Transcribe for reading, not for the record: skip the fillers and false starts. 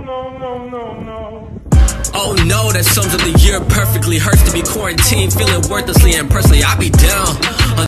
Oh no, that sums up the year perfectly. Hurts to be quarantined, feeling worthlessly and personally I be down.